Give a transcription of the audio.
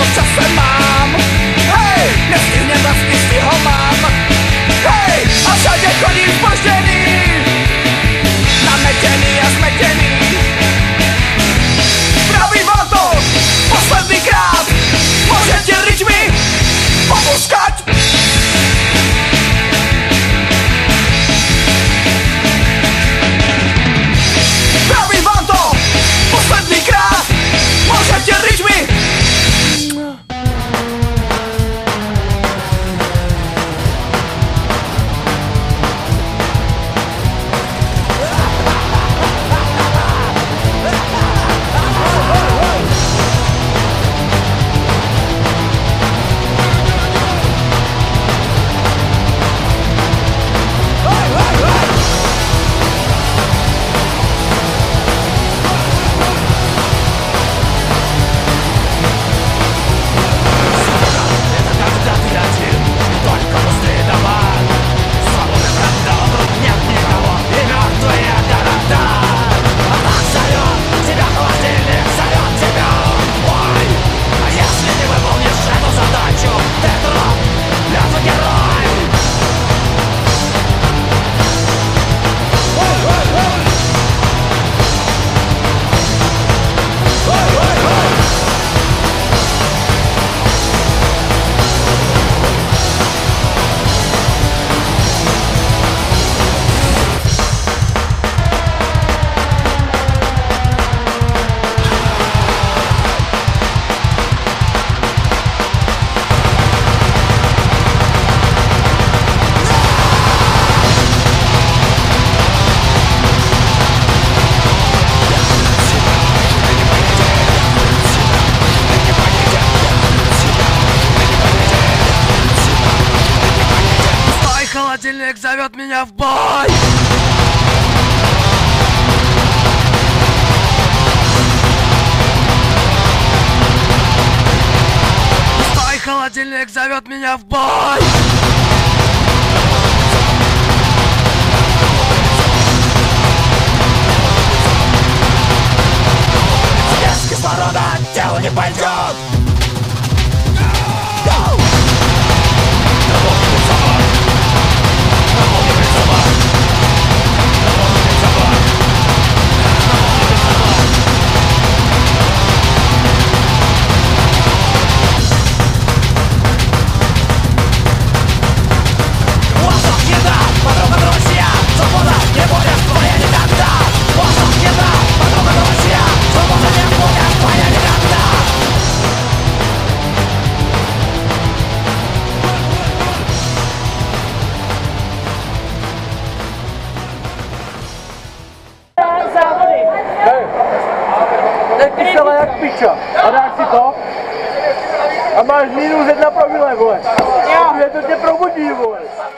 časem mám. Hej, nestihnem vlastně si ho mám. Hej, a všade chodím zpožděný, nametený a zmetený. Pravím vám to poslednýkrát, môžete ryčmi popúskať. Pravím vám to poslednýkrát, môžete ryčmi. Холодильник зовет меня в бой! Стой, холодильник зовет меня в бой! Без кислорода тело не пойдет! Teď kysela jak piča a dáš si to a máš -1 promile, vole. Jo. To tě probudí, vole.